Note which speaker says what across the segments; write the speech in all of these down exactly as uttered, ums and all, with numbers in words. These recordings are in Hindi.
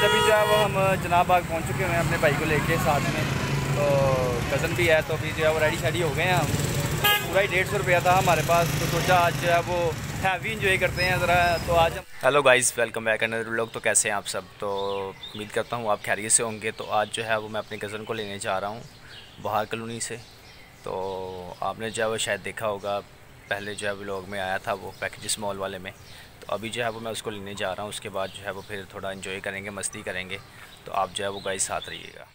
Speaker 1: अभी जो है वो हम जनाब बाग पहुंच चुके हैं अपने भाई को लेके साथ में, तो कज़न भी है, तो अभी जो है वो रेडी शेडी हो गए हैं हम। पूरा ही डेढ़ सौ रुपया था हमारे पास, तो सोचा आज जो है वो हैवी इंजॉय करते हैं ज़रा। तो आज हम hello guys, welcome back another vlog. तो कैसे हैं आप सब? तो उम्मीद करता हूँ आप खैरियत से होंगे। तो आज जो है वो मैं अपने कज़न को लेने जा रहा हूँ बाहर कॉलोनी से। तो आपने जो है वो शायद देखा होगा, पहले जो है व्लॉग में आया था वो पैकेजेस मॉल वाले में। तो अभी जो है वो मैं उसको लेने जा रहा हूँ। उसके बाद जो है वो फिर थोड़ा एंजॉय करेंगे, मस्ती करेंगे। तो आप जो है वो गाइस साथ रहिएगा।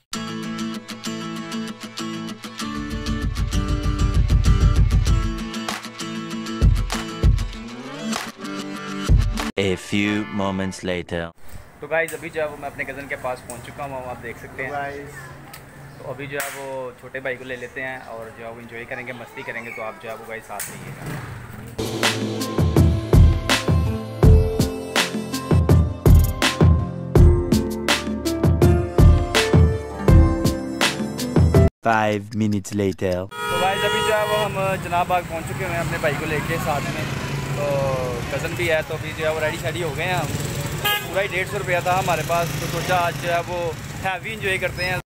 Speaker 2: A few moments later.
Speaker 1: तो गाइस अभी जो है वो मैं अपने कज़न के पास पहुंच चुका हूँ, आप देख सकते हैं गाइस। तो अभी जो है वो छोटे भाई को ले लेते हैं और जो है वो एंजॉय करेंगे, मस्ती करेंगे। तो आप जो है वो गाइस साथ रहिएगा।
Speaker 2: Five minutes later.
Speaker 1: तो गाइस अभी जो है वो हम जनाब बाग पहुंच चुके हैं अपने भाई को लेके साथ में, तो कज़न भी है, तो अभी जो है वो रेडी शेडी हो गए हैं हम। पूरा ही डेढ़ सौ रुपया था हमारे पास, तो सोचा आज जो है वो हैवी इंजॉय करते हैं।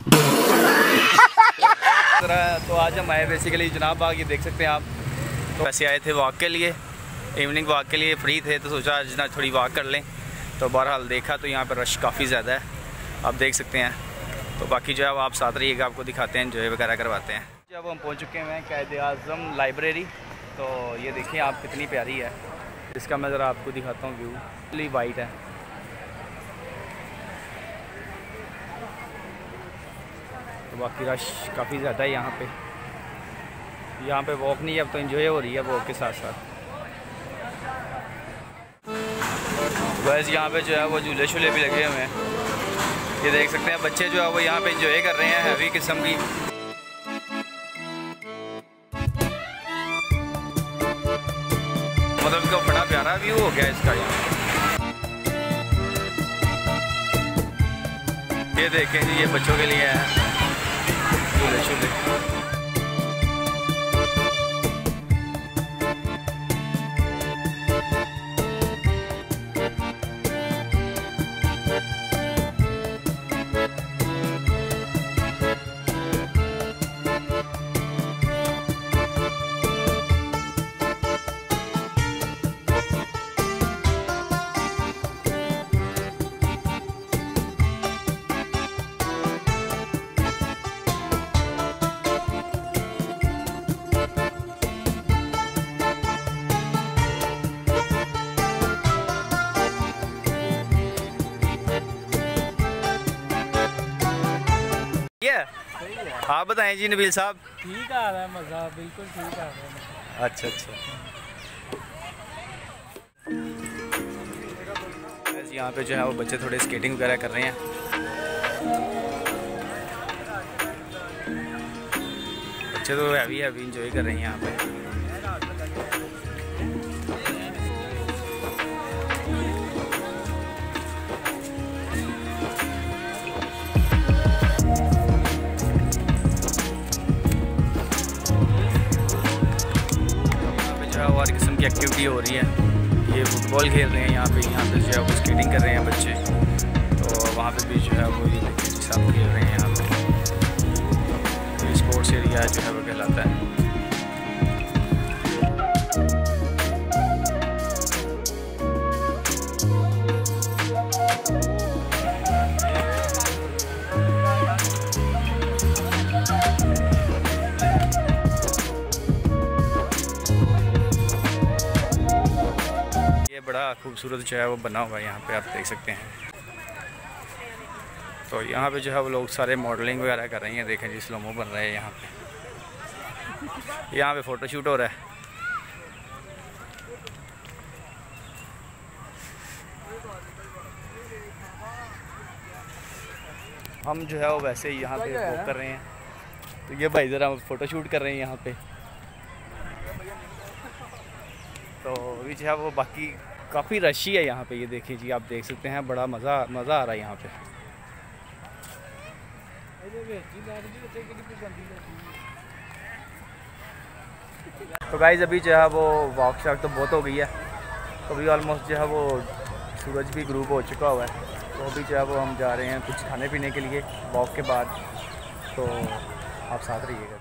Speaker 1: तो आज हम आए बेसिकली जनाब बाग, ये देख सकते हैं आप। तो वैसे आए थे वॉक के लिए, इवनिंग वॉक के लिए फ्री थे, तो सोचा आज ना थोड़ी वॉक कर लें। तो बहरहाल देखा तो यहाँ पर रश काफ़ी ज़्यादा है, आप देख सकते हैं। तो बाकी जो है वो आप साथ रहिएगा, आपको दिखाते हैं, एंजॉय वगैरह करवाते हैं। जब हम पहुँच चुके हैं कायदे आज़म लाइब्रेरी, तो ये देखिए आप कितनी प्यारी है। इसका मैं ज़रा आपको दिखाता हूँ व्यू, फुली वाइट है। तो बाकी रश काफ़ी ज़्यादा है यहाँ पे। यहाँ पे वॉक नहीं है, अब तो एंजॉय हो रही है वॉक के साथ साथ। वैसे यहाँ पे जो है वो झूले शूले भी लगे हुए हैं, ये देख सकते हैं। बच्चे जो है वो यहाँ पे एंजॉय कर रहे हैं हैवी किस्म की। मतलब इसका बड़ा प्यारा व्यू हो गया इसका यहाँ। ये देखें जी, ये बच्चों के लिए है झूले शूले। आप बताएं जी नबील साहब।
Speaker 3: ठीक आ रहा है मज़ा, बिल्कुल ठीक आ रहा है।
Speaker 1: अच्छा अच्छा। यहाँ पे जो है वो बच्चे थोड़े स्केटिंग वगैरह कर रहे हैं। बच्चे तो हैवी हैवी इंजॉय कर रहे हैं यहाँ पे। हर किस्म की एक्टिविटी हो रही है। ये फुटबॉल खेल रहे हैं यहाँ पे, यहाँ पे जो है वो स्केटिंग कर रहे हैं बच्चे। तो वहाँ पे भी जो है वो ये सब खेल रहे हैं यहाँ पे। तो स्पोर्ट्स एरिया जो है वो कहलाता है। बड़ा खूबसूरत जो है वो बना हुआ है यहाँ पे, आप देख सकते हैं। तो यहाँ पे जो है वो लोग सारे मॉडलिंग वगैरह कर रही हैं। देखें जी स्लोमो बन रहा है यहाँ पे। यहाँ पे फ़ोटोशूट हो रहा है। हम जो है वो वैसे ही यहाँ पे वॉक कर रहे हैं। तो ये भाई ज़रा फ़ोटोशूट कर रहे हैं यहाँ पे। तो अभी जो है वो बाकी काफ़ी रशी है यहाँ पे, ये देखिए जी आप देख सकते हैं। बड़ा मज़ा मज़ा आ रहा है यहाँ पे। तो गाइज़ अभी जो है वो वॉक शॉक तो बहुत हो गई है। तो अभी ऑलमोस्ट जो है वो सूरज भी ग्रूप हो चुका हुआ है। तो अभी जो है वो हम जा रहे हैं कुछ खाने पीने के लिए वॉक के बाद, तो आप साथ रहिएगा।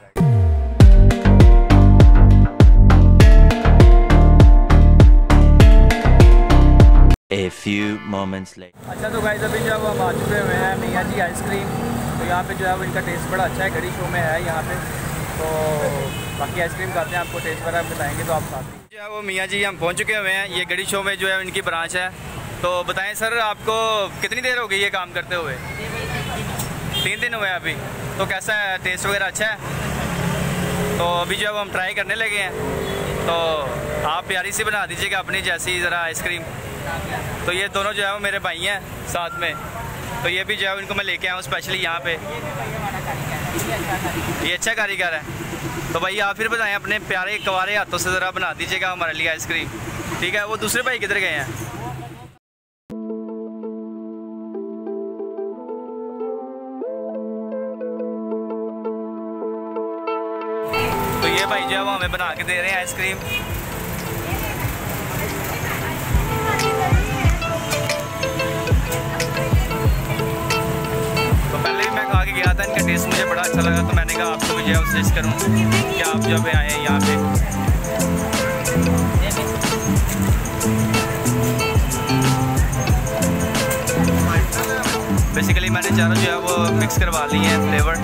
Speaker 2: A few moments later.
Speaker 1: अच्छा तो गाइस अभी जो है वो हम आ चुके हुए हैं मियाँ जी आइसक्रीम। तो यहाँ पे जो है वो इनका टेस्ट बड़ा अच्छा है, गड़ी शो में है यहाँ पे। तो बाकी आइसक्रीम खाते हैं, आपको टेस्ट वगैरह बताएंगे, तो आप साथ जो है वो मियाँ जी हम पहुँच चुके हुए हैं। ये गड़ी शो में जो है इनकी ब्रांच है। तो बताएं सर, आपको कितनी देर हो गई ये काम करते हुए? तीन दिन हुए अभी। तो कैसा है, टेस्ट वगैरह अच्छा है? तो अभी जो है वो हम ट्राई करने लगे हैं। तो आप प्यारी सी बना दीजिएगा अपनी जैसी ज़रा आइसक्रीम। तो ये दोनों जो है वो मेरे भाई हैं साथ में। तो ये भी जो है इनको मैं लेके आया हूँ स्पेशली यहाँ पे। ये अच्छा कारीगर है। तो भाई आप फिर बताएं, अपने प्यारे कवारे हाथों से ज़रा बना दीजिएगा हमारे लिए आइसक्रीम, ठीक है? वो दूसरे भाई किधर गए हैं? तो ये भाई जो है वो हमें बना के दे रहे हैं आइसक्रीम। तो पहले भी मैं खा के गया था, इनका टेस्ट मुझे बड़ा अच्छा लगा। तो मैंने कहा आपको भी जो है सजेस्ट करूँ कि आप जब आए हैं यहाँ पे। बेसिकली मैंने चारों जो है वो मिक्स करवा ली हैं फ्लेवर।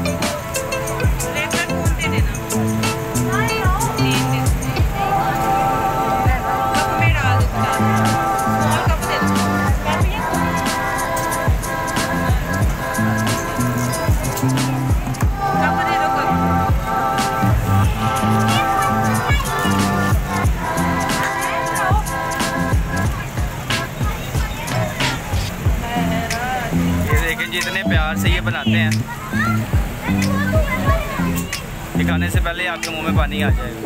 Speaker 1: जितने प्यार से ये बनाते हैं, ये खाने से पहले आपके मुंह में पानी आ जाएगा।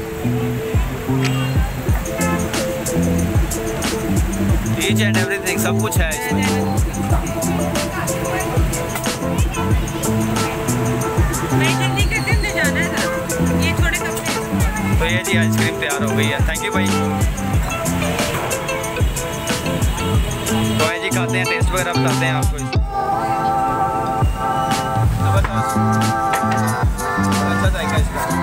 Speaker 1: ईच एंड एवरीथिंग, सब कुछ है इसमें। तो ये जी आइसक्रीम तैयार हो गई है। थैंक यू भाई। तो आइए जी खाते हैं, टेस्ट वगैरह बताते हैं आपको। अच्छा जाएगा इसका।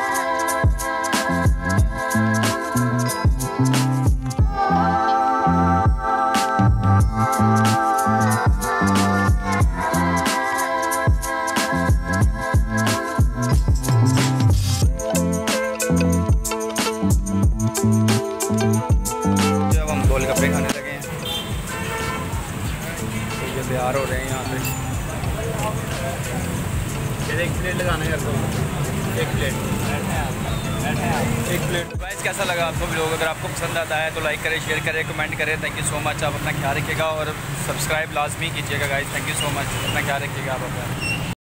Speaker 1: जब हम गोलगप्पे खाने लगे हैं, तो ये तैयार हो रहे हैं यहाँ पे। एक प्लेट लगाना है, एक प्लेट एक प्लेट गाइस कैसा लगा आपको वीडियो? अगर आपको पसंद आता है तो लाइक करें, शेयर करें, कमेंट करें। Thank you so much. आप अपना ख्याल रखिएगा और सब्सक्राइब लाजमी कीजिएगा guys. Thank you so much. अपना ख्याल रखिएगा आप अपना।